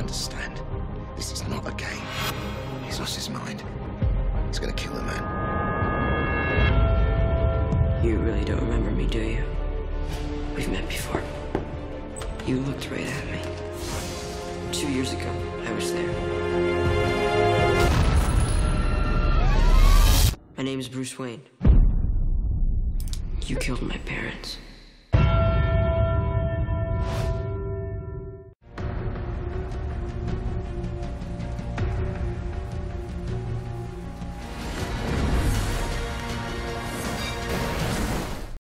understand. This is not a game. He's lost his mind. He's gonna kill the man. You really don't remember me, do you? We've met before. You looked right at me. 2 years ago, I was there. My name's Bruce Wayne. You killed my parents.